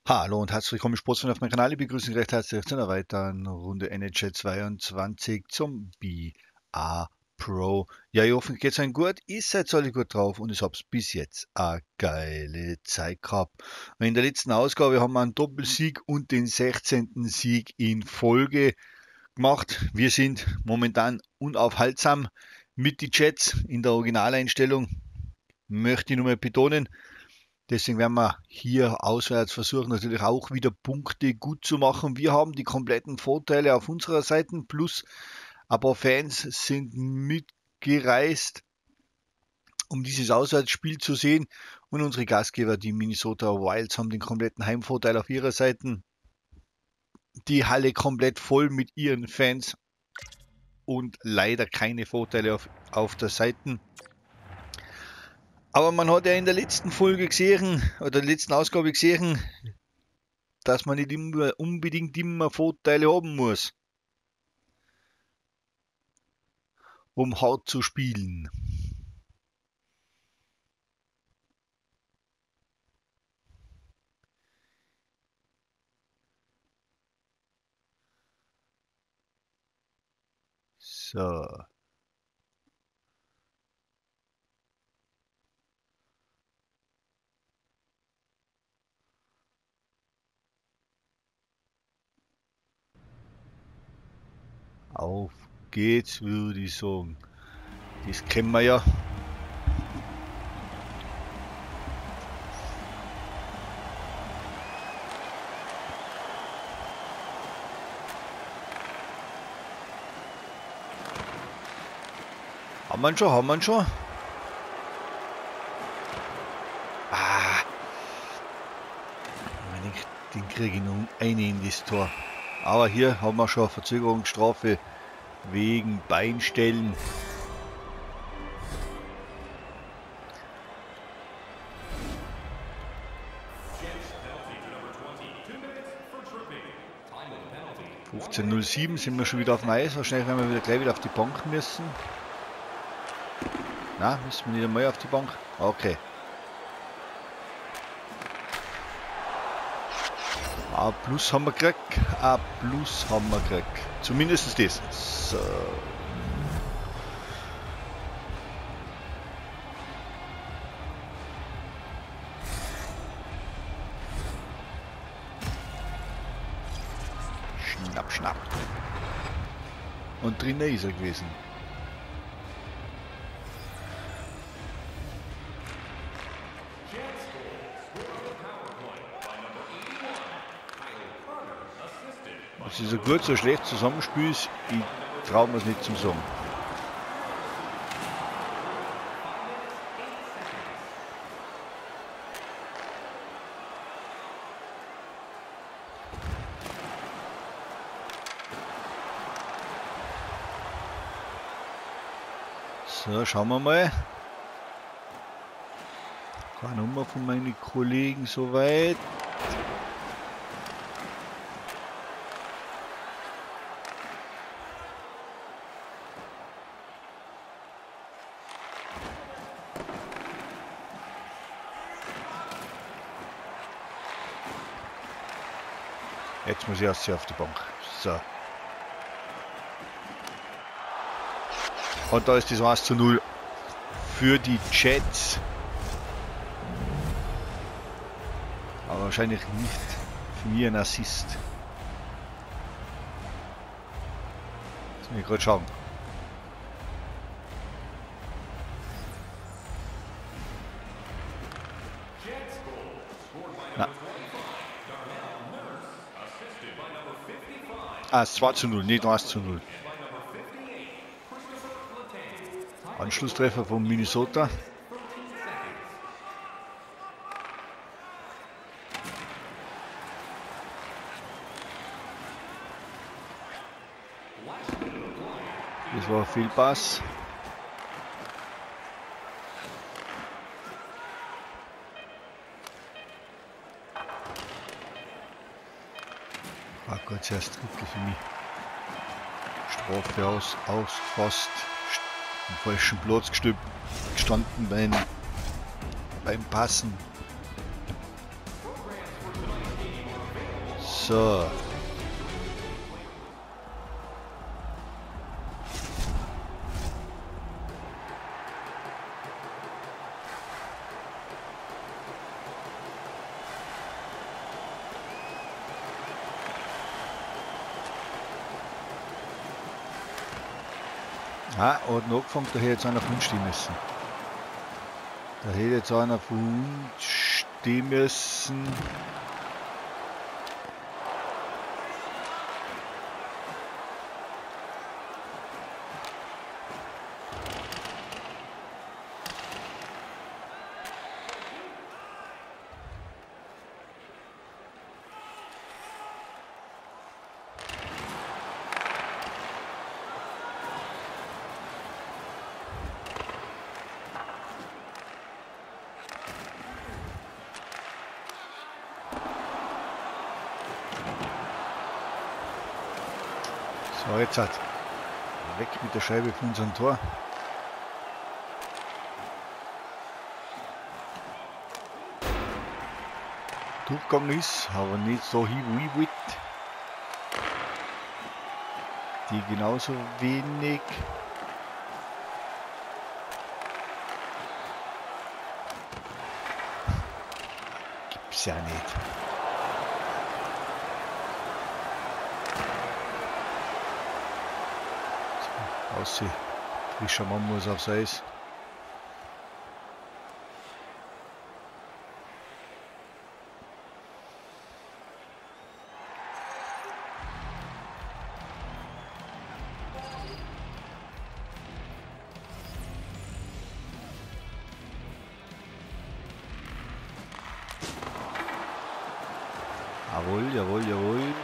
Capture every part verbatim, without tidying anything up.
Hallo und herzlich willkommen, Sportsfreunde auf meinem Kanal. Ich begrüße Sie recht herzlich zu einer weiteren Runde N H L zweiundzwanzig zum B A Pro. Ja, ich hoffe, geht's euch gut. Ihr seid alle gut drauf und ich hab's bis jetzt eine geile Zeit gehabt. Und in der letzten Ausgabe haben wir einen Doppelsieg und den sechzehnten Sieg in Folge gemacht. Wir sind momentan unaufhaltsam mit die Jets in der Originaleinstellung. Möchte ich nur mal betonen. Deswegen werden wir hier auswärts versuchen, natürlich auch wieder Punkte gut zu machen. Wir haben die kompletten Vorteile auf unserer Seite, plus ein paar Fans sind mitgereist, um dieses Auswärtsspiel zu sehen. Und unsere Gastgeber, die Minnesota Wilds, haben den kompletten Heimvorteil auf ihrer Seite. Die Halle komplett voll mit ihren Fans und leider keine Vorteile auf, auf der Seite. Aber man hat ja in der letzten Folge gesehen, oder der letzten Ausgabe gesehen, dass man nicht immer, unbedingt immer Vorteile haben muss, um hart zu spielen. So. Auf geht's, würde ich sagen. Das kennen wir ja. Haben wir schon, haben wir schon. Ah. Den kriege ich noch eine in das Tor. Aber hier haben wir schon eine Verzögerungsstrafe wegen Beinstellen. fünfzehn null sieben sind wir schon wieder auf dem Eis. Wahrscheinlich werden wir wieder gleich wieder auf die Bank müssen. Na, müssen wir nicht einmal auf die Bank? Okay. A Plus haben wir gekriegt. A Plus haben wir gekriegt. Zumindest das. So. Schnapp, schnapp. Und drinnen ist er gewesen. Das ist ein gut, so schlecht Zusammenspiel ist, ich traue mir es nicht zum sagen. So, schauen wir mal. Keine Nummer von meinen Kollegen soweit. Jetzt muss ich erst auf die Bank. So. Und da ist das eins zu null für die Jets. Aber wahrscheinlich nicht für mich ein Assist. Jetzt muss ich gerade schauen. Na. Ah, zwei zu null, nicht eins zu null. Anschlusstreffer von Minnesota. Das war viel Pass. Ah Gott, zuerst Drittel für mich. Strafe aus, ausgefasst. Am falschen Platz gestanden beim, beim Passen. So. Ah, hat noch angefangen, da hätte jetzt einer von uns stehen müssen. Da hätte jetzt einer von uns stehen müssen. So, jetzt hat weg mit der Scheibe von unserem Tor. Durchgegangen ist, aber nicht so hin, wie ich wollte. Die genauso wenig. Gibt's ja nicht. Aussehen. Frischer Mann muss aufs Eis. Jawohl, jawohl, jawohl.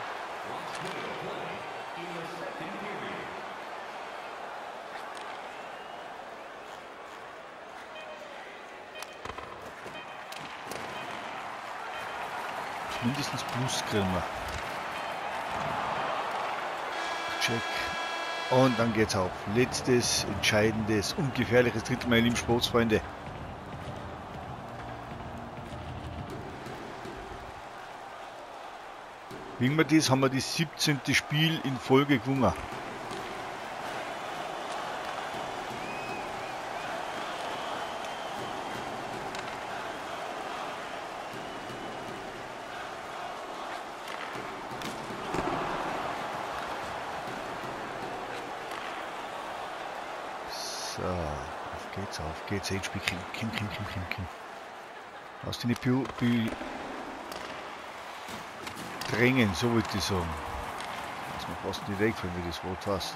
Mindestens Plus kriegen wir. Check. Und dann geht's auf. Letztes, entscheidendes, ungefährliches Drittel, meine lieben Sportsfreunde. Wie wir das, haben wir das siebzehnte Spiel in Folge gewonnen. So, auf geht's, auf geht's. H P Kim, Kim, Kim, Kim, Kim, Kim. Hast du nicht Bü Bü drängen, so würde ich sagen. Das ist mir fast nicht wegfallen, wie das Wort heißt.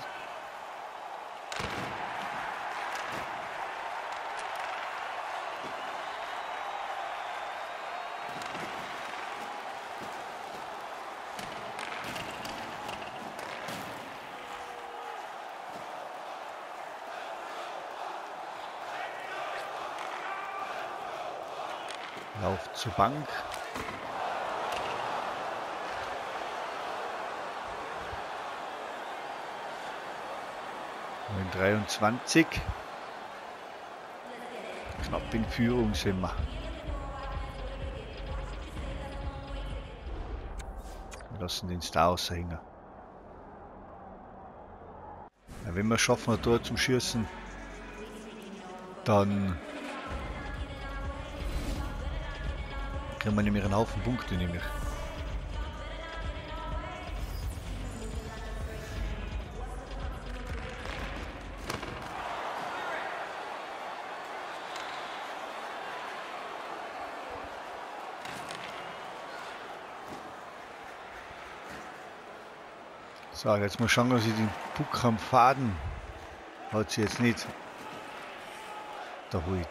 Lauf zur Bank. dreiundzwanzig. Knapp in Führung sind wir. Wir lassen den Star aushängen. Ja, wenn wir es schaffen, ein Tor zum Schießen, dann kriegen wir nämlich einen Haufen Punkte nämlich. So, jetzt mal schauen, dass ich den Puck am Faden hat sie jetzt nicht erholt.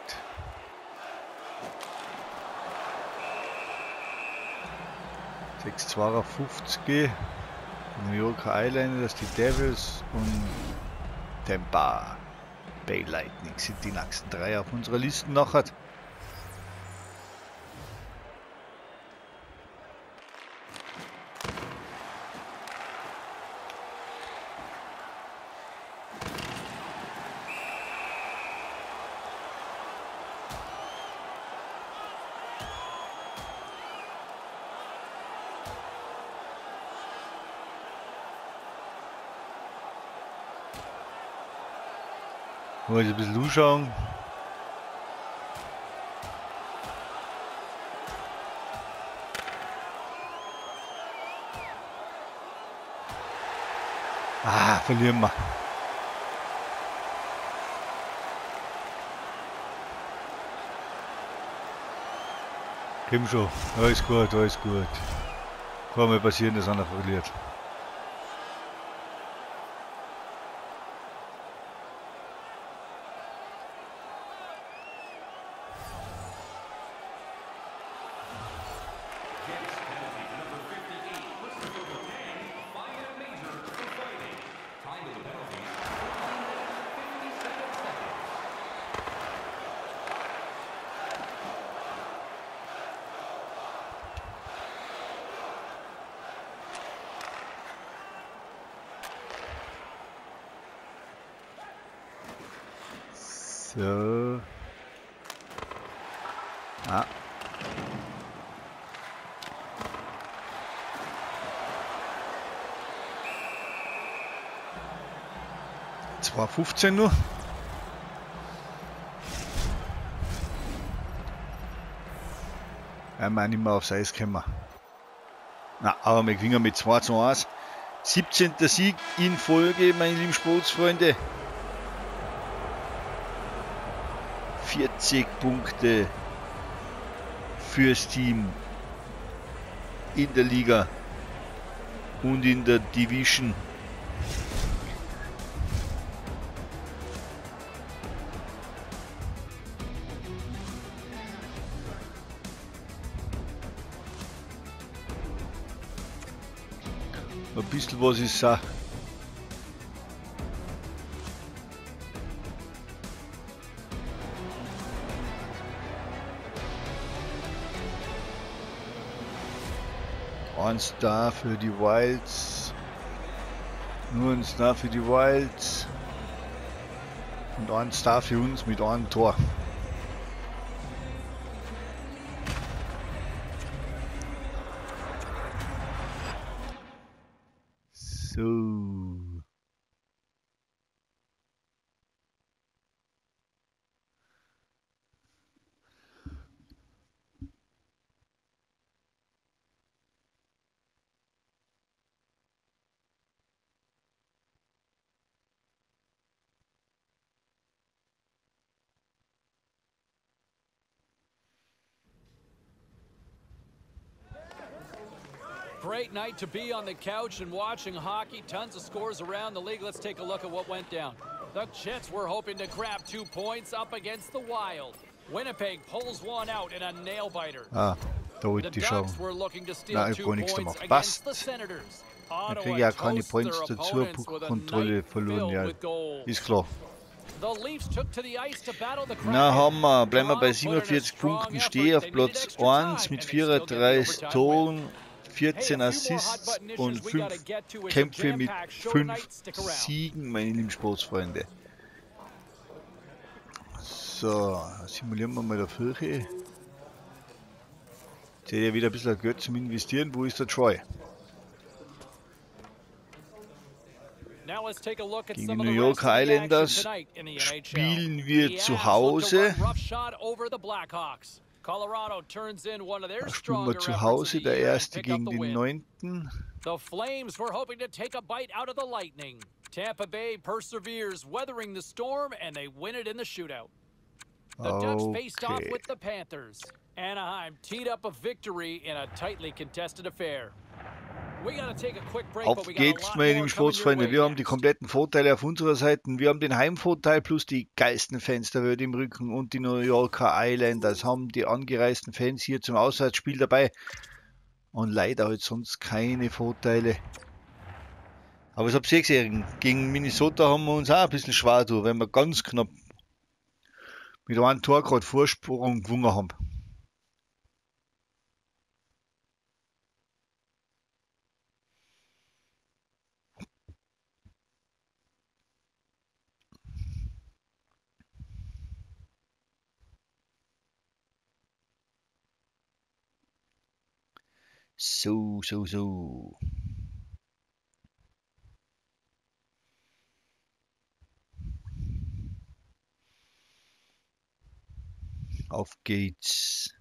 sechs zweiundfünfzig, New York Islanders, die Devils und Tampa Bay Lightning sind die nächsten drei auf unserer Liste nachher. Wollen wir ein bisschen zuschauen. Ah, verlieren wir. Komm schon, alles gut, alles gut. Kann mal passieren, dass einer verliert. So. Ah. zwei fünfzehn nur. Ja, wir nicht mehr aufs Eis kommen. Na, aber wir gewinnen mit zwei zu eins. siebzehnter Sieg in Folge, meine lieben Sportsfreunde. vierzig Punkte fürs Team in der Liga und in der Division. Ein bisschen was ist auch. Ein Star für die Wilds. Nur ein Star für die Wilds. Und ein Star für uns mit einem Tor. So. Great night to be on the couch and watching hockey. Tons of scores around the league. Let's take a look at what went down. The Jets were hoping to grab two points up against the Wild. Winnipeg pulls one out in a nail-biter. Ah, da wollte The ich schauen. Ducks were looking to steal Nein, ich two habe gar nichts points gemacht. against Passt. the Senators. Dann kriege Ottawa ich auch keine toast Points their dazu. opponents with a Puckkontrolle night verloren. filled Ja, with goals. ist klar. The Leafs took to the ice to battle the Na, Kraken. haben wir. Bleiben wir bei Toronto put in a siebenundvierzig strong Punkten. effort. Stehe auf They needed Platz extra eins time, mit and they still get the vierunddreißig overtime win. Toren, Hey, vierzehn a few more hot Assists button issues und we gotta fünf get to. It's a Kämpfe mit jam-packed show fünf tonight. Stick around. Siegen, meine lieben Sportsfreunde. So, simulieren wir mal der Fürche. Jetzt hätte ich wieder ein bisschen Geld zum Investieren. Wo ist der Troy? Now let's take a look at Gegen some die of New the rest of Yorker the action Islanders tonight in the N H L. spielen wir The zu Avs look to Hause. run roughshod over the Blackhawks. Colorado turns in one of their Da spielen stronger wir zu efforts of Hause, the der year and erste pick up gegen the den win. neunten The Flames were hoping to take a bite out of the Lightning. Tampa Bay perseveres, weathering the storm, and they win it in the shootout. The Ducks faced off Okay. with the Panthers. Anaheim teed up a victory in a tightly contested affair. We gotta take a quick break, Auf but we got a geht's, lot meine more lieben coming your Sportsfreunde. way Wir haben die next. kompletten Vorteile auf unserer Seite. Wir haben den Heimvorteil plus die geilsten Fans der Welt im Rücken und die New Yorker Islanders haben die angereisten Fans hier zum Auswärtsspiel dabei. Und leider halt sonst keine Vorteile. Aber ich hab's eh gesehen, gegen Minnesota haben wir uns auch ein bisschen schwer tun, wenn wir ganz knapp mit einem Tor gerade Vorsprung gewonnen haben. So, so, so. Auf geht's.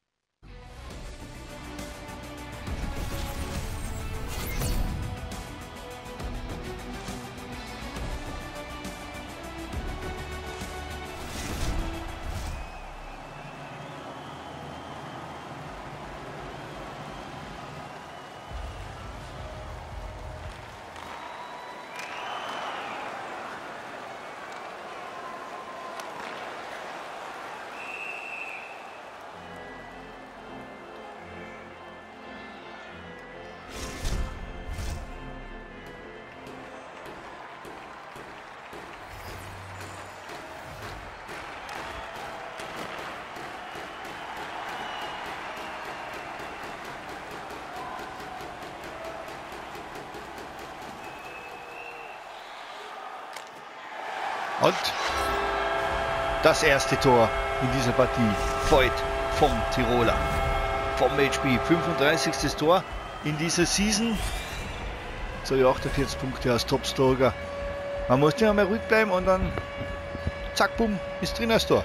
Und das erste Tor in dieser Partie fällt vom Tiroler, vom Matchspiel. fünfunddreißigste Tor in dieser Season. So, ja, achtundvierzig Punkte als Topscorer. Man muss nicht mehr ruhig bleiben und dann zack, bumm, ist drin das Tor.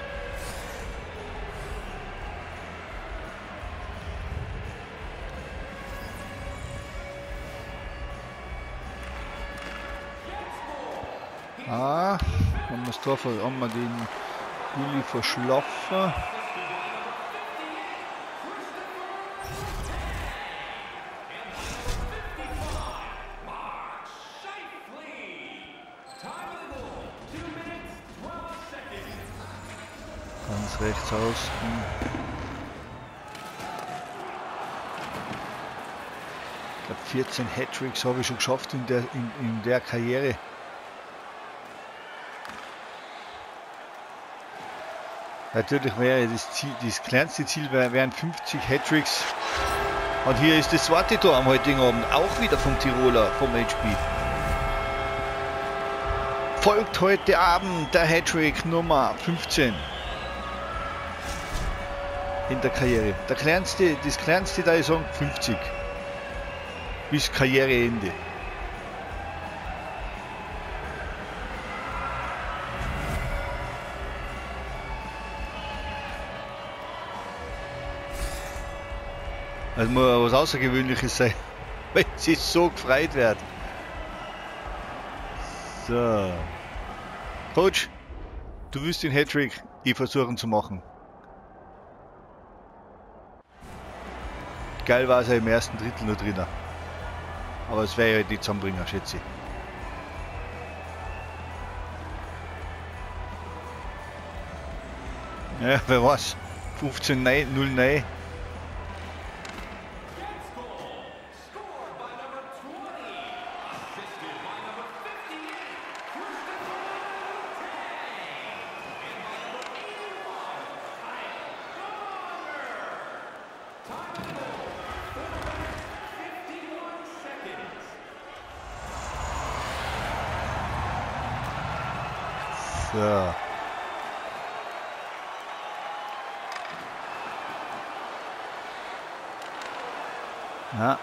Ah, haben wir das Tor, haben wir den Juli verschlafen. Ganz rechts außen. Ich glaube vierzehn Hattricks habe ich schon geschafft in der, in, in der Karriere. Natürlich wäre das, Ziel, das kleinste Ziel wären fünfzig Hattricks. Und hier ist das zweite Tor am heutigen Abend, auch wieder vom Tiroler, vom H P. Folgt heute Abend der Hattrick Nummer fünfzehn in der Karriere. Der kleinste, das kleinste da ist sagen fünfzig bis Karriereende. Das muss was Außergewöhnliches sein, wenn sie so gefreut wird. So. Coach, du willst den Hattrick, ich versuchen zu machen. Geil war es ja im ersten Drittel noch drinnen. Aber es wäre ja die Zusammenbringer, schätze ich. Ja, wer weiß. fünfzehn null neun. So. Ja.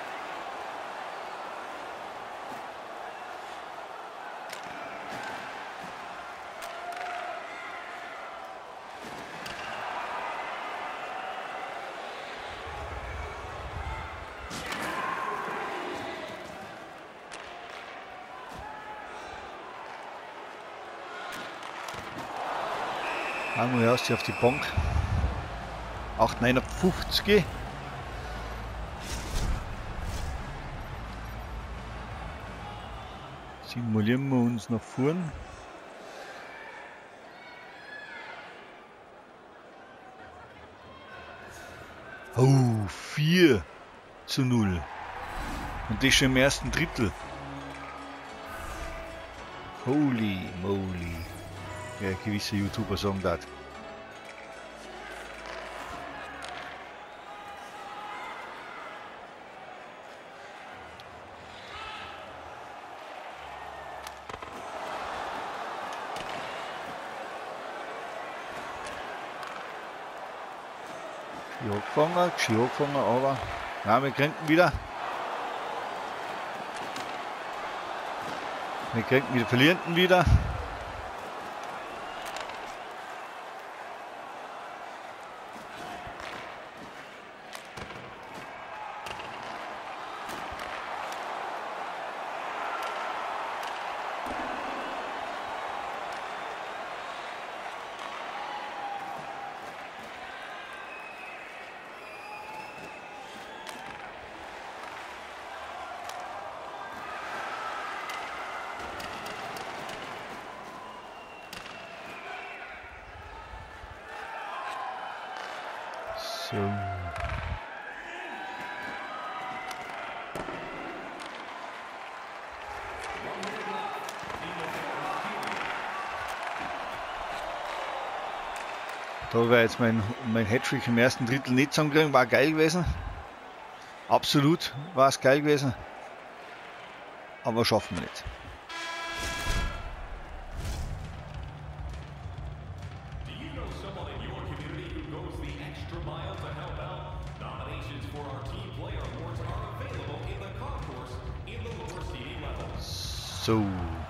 Einmal erst auf die Bank. acht neunundfünfzig. Simulieren wir uns nach vorn. Oh, vier zu null. Und das schon im ersten Drittel. Holy moly. Ja, gewisse YouTuber sagen das. Geschirr gefangen, Geschirr gefangen, aber nein, wir kriegen wieder. Wir kriegen wieder, verlieren wieder. So. Da wäre jetzt mein, mein Hattrick im ersten Drittel nicht zusammenkriegen, war geil gewesen. Absolut war es geil gewesen. Aber schaffen wir nicht. So.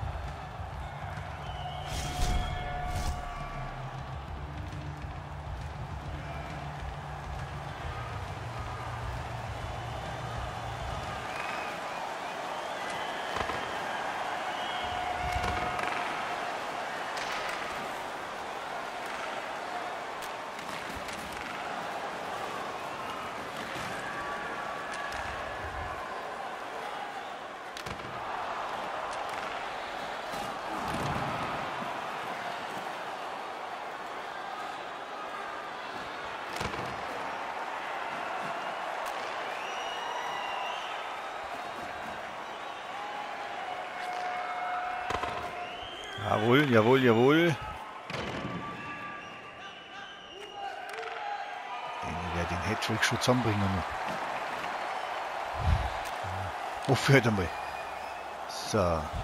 Jawohl, jawohl, jawohl. Ich werde den Hattrick schon zusammenbringen noch. Aufhört einmal. So.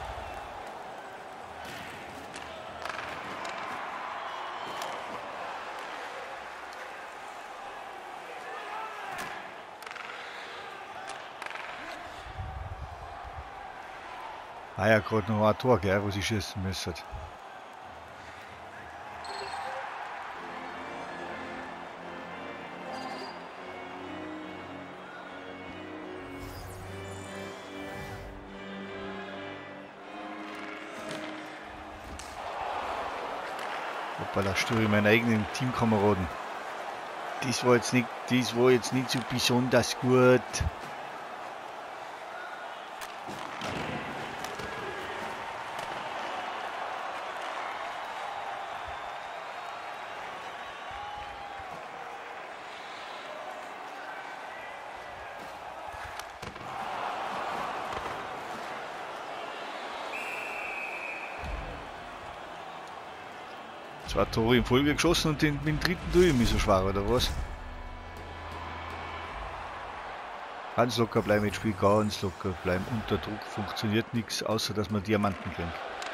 Ah ja, gerade noch ein Tor, gell, wo sie schießen müssen. Hoppala, störe ich meinen eigenen Teamkameraden. Das war jetzt nicht, das war jetzt nicht so besonders gut. Zwei Tore in Folge geschossen und den, mit dem dritten tue ich mich so schwer, oder was? Ganz locker bleiben mit Spiel, ganz locker bleiben. Unter Druck funktioniert nichts, außer dass man Diamanten kriegt.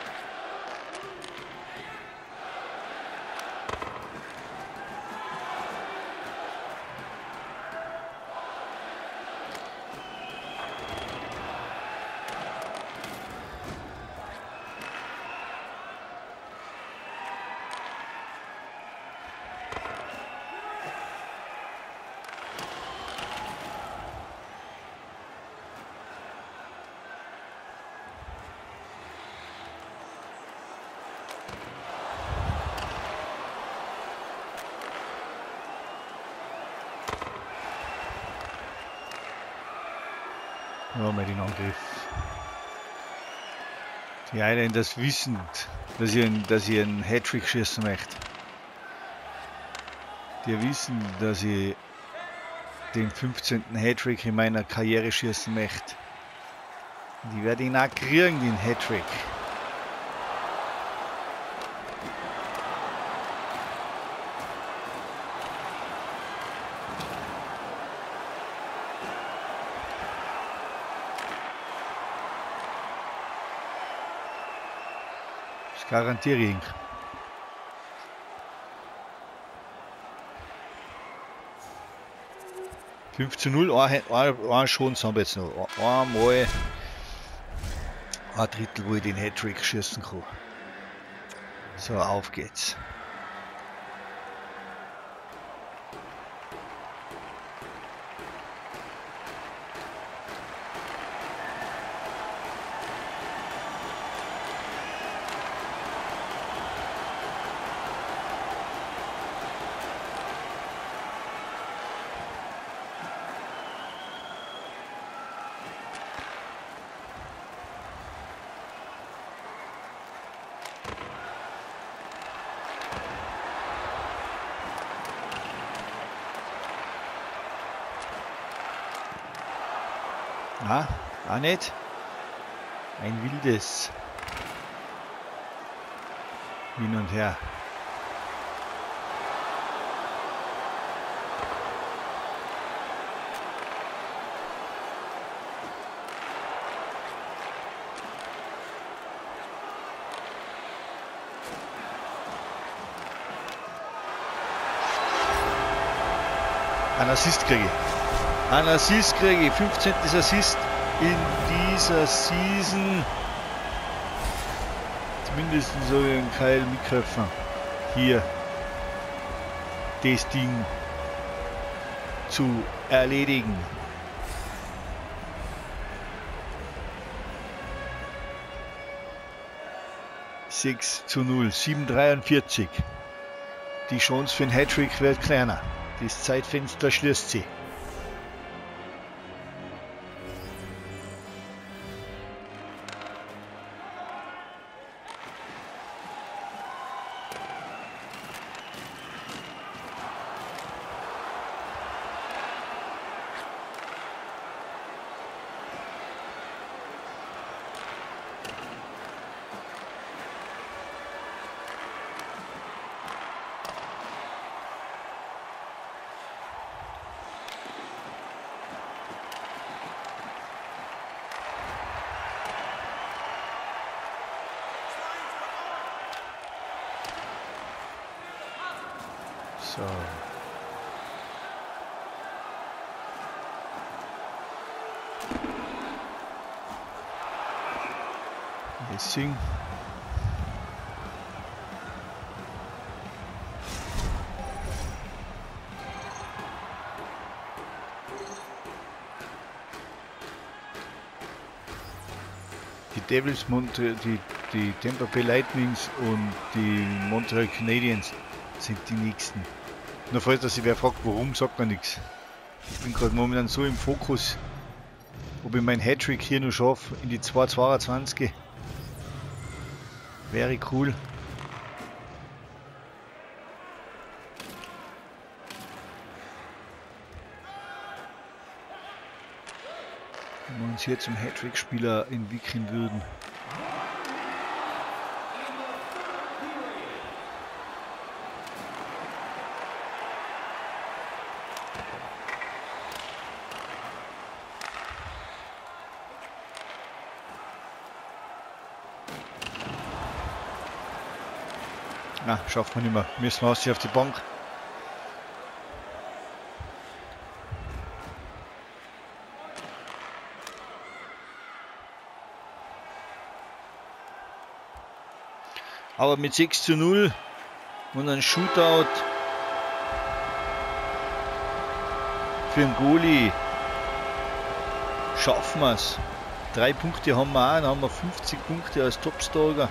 Ja, mal den Angriff. Die einen das wissend, dass ich, dass ich einen Hattrick schießen möchte. Die wissen, dass ich den fünfzehnten Hattrick in meiner Karriere schießen möchte. Die werde ihn auch kriegen, den Hattrick. Das garantiere ich. fünf zu null, ein, ein, ein Chance haben wir jetzt noch. Einmal ein Drittel, wo ich den Hattrick schießen kann. So, auf geht's. Na, auch nicht. Ein wildes Hin und Her. Ein Assist kriege ich. Ein Assist kriege ich. fünfzehntes Assist in dieser Season. Zumindest so ein Keil mitköpfen. Hier das Ding zu erledigen. sechs zu null. sieben dreiundvierzig. Die Chance für den Hattrick wird kleiner. Das Zeitfenster schließt sich. So. Messing. Die Devils, Montre die, die Tampa Bay Lightnings und die Montreal Canadiens sind die nächsten. Nur falls dass sich wer fragt, warum, sagt man nichts. Ich bin gerade momentan so im Fokus, ob ich meinen Hattrick hier noch schaffe in die zwei zweiundzwanzig. Wäre cool. Wenn wir uns hier zum Hattrick-Spieler entwickeln würden. Na, schafft man nicht mehr. Müssen wir aus hier auf die Bank. Aber mit sechs zu null und ein Shootout für den Goalie schaffen wir es. Drei Punkte haben wir auch, dann haben wir fünfzig Punkte als Topstarter.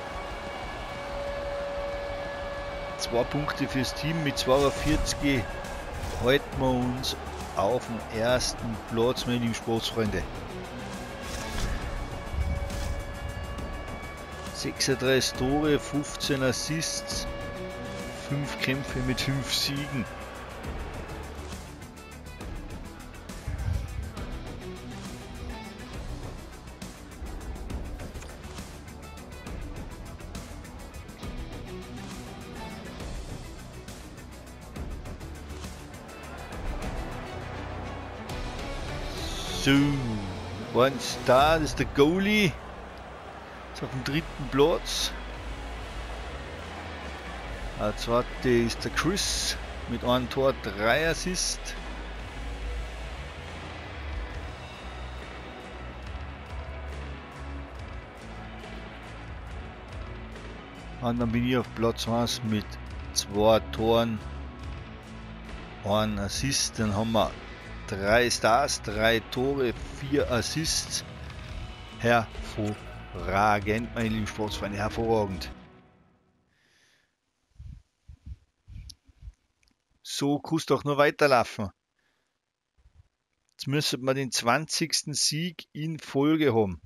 Zwei Punkte fürs Team mit zweiundvierzig halten wir uns auf dem ersten Platz, meine lieben Sportsfreunde. sechsunddreißig Tore, fünfzehn Assists, fünf Kämpfe mit fünf Siegen. So, ein Star, das ist der Goalie. Ist auf dem dritten Platz. Der zweite ist der Chris mit einem Tor, drei Assist. Und dann bin ich auf Platz eins mit zwei Toren, ein Assist. Dann haben wir drei Stars, drei Tore, vier Assists. Hervorragend, meine lieben Sportsfreunde, hervorragend. So kann es doch nur weiterlaufen. Jetzt müssen wir den zwanzigsten Sieg in Folge haben.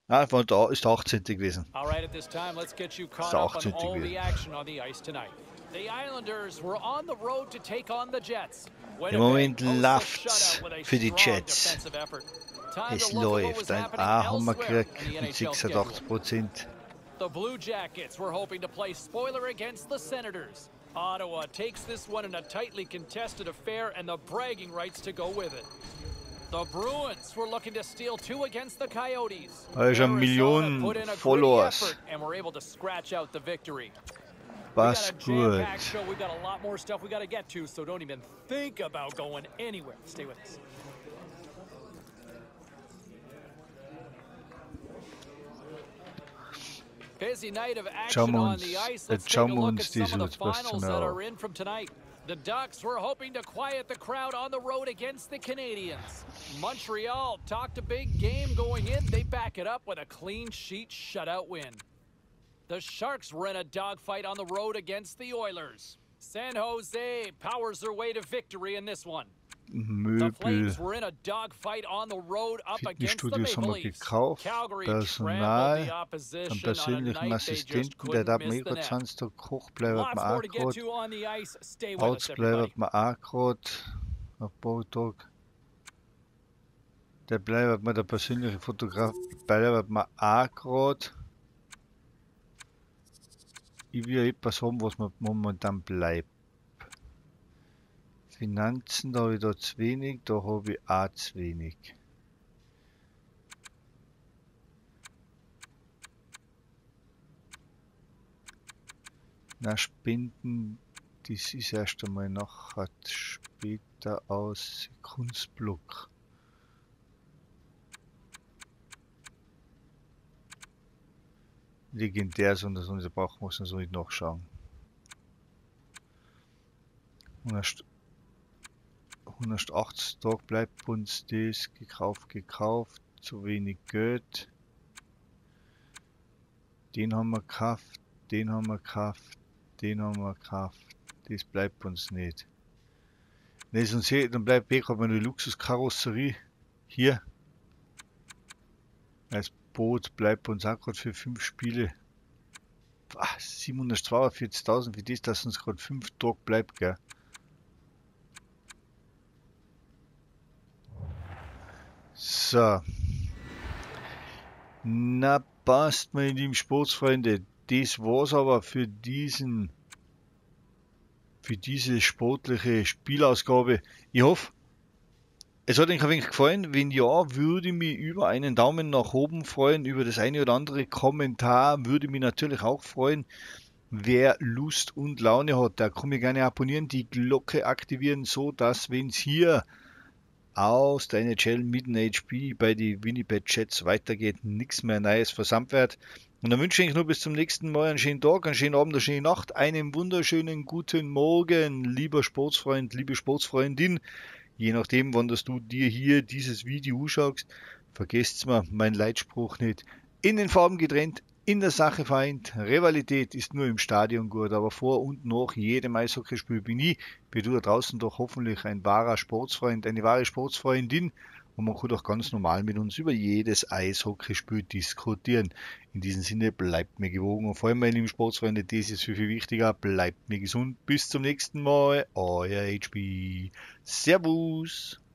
Ah, war da ist der achtzehnte gewesen. All right, at this time, let's get you caught Ist der up on achtzehnte all the gewesen. action on the ice tonight. The Islanders were on the road to take on the Jets. Im Moment läuft's für die Jets. Es läuft. Ein A haben wir gekriegt mit sechsundachtzig Prozent. The Blue Jackets were hoping to play spoiler against the Senators. Ottawa takes this one in a tightly contested affair and the bragging rights to go with it. The Bruins were looking to steal two against the Coyotes. Da ist eine Million Followers. And were able to scratch out the victory. Passt gut. Show. We've got a lot more stuff we got to get to, so don't even think about going anywhere. Stay with us. Busy night of action on the ice. Let's take a look at some of the finals that are in from tonight. The Ducks were hoping to quiet the crowd on the road against the Canadiens. Montreal talked a big game going in. They back it up with a clean sheet shutout win. The Sharks were in a dogfight on the road against the Oilers. San Jose powers their way to victory in this one. The Flames were in a dogfight on the road up against the Maple Leafs. Calgary trampled the opposition on a night they just couldn't miss the net. Lots more to get to on the ice. Stay with us, everybody. Der bleibt mir der persönliche Fotograf, bleibt mir auch gerade. Ich will etwas haben, was mir momentan bleibt. Finanzen, da habe ich da zu wenig, da habe ich auch zu wenig. Na, Spenden, das ist erst einmal nachher später aus Kunstblock. Legendär, sondern sonst braucht man es so nicht nachschauen. hundertachtzig Tage bleibt uns das, gekauft, gekauft, zu wenig Geld. Den haben wir gekauft, den haben wir gekauft, den haben wir gekauft, das bleibt uns nicht. Ne, sonst dann bleibt weg, aber eine Luxuskarosserie hier. Als Boot bleibt uns auch gerade für fünf Spiele. siebenhundertzweiundvierzigtausend für das, dass uns gerade fünf Tage bleibt, gell. So. Na, passt, meine lieben Sportsfreunde. Das war's aber für diesen, für diese sportliche Spielausgabe. Ich hoffe, es hat euch ein wenig gefallen. Wenn ja, würde ich mich über einen Daumen nach oben freuen, über das eine oder andere Kommentar würde mich natürlich auch freuen. Wer Lust und Laune hat, der kann mich gerne abonnieren, die Glocke aktivieren, so dass, wenn es hier aus der N H L mit dem H P bei den Winnipeg Jets weitergeht, nichts mehr Neues versammelt wird. Und dann wünsche ich nur bis zum nächsten Mal einen schönen Tag, einen schönen Abend, eine schöne Nacht, einen wunderschönen guten Morgen, lieber Sportsfreund, liebe Sportsfreundin. Je nachdem, wann das du dir hier dieses Video schaust, vergesst mir mein Leitspruch nicht. In den Farben getrennt, in der Sache vereint. Rivalität ist nur im Stadion gut, aber vor und nach jedem Eishockeyspiel bin ich, wie du da draußen doch hoffentlich ein wahrer Sportsfreund, eine wahre Sportsfreundin. Und man kann doch ganz normal mit uns über jedes Eishockeyspiel diskutieren. In diesem Sinne, bleibt mir gewogen und vor allem, meine lieben Sportsfreunde, das ist viel, viel wichtiger, bleibt mir gesund. Bis zum nächsten Mal, euer H P. Servus.